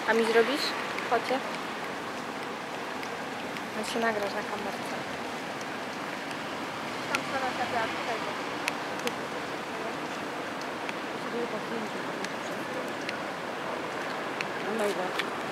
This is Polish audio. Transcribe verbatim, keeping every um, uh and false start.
A mi zrobisz? Focie? On się nagrasz na kamerce. Tam co na sobie od tego. No i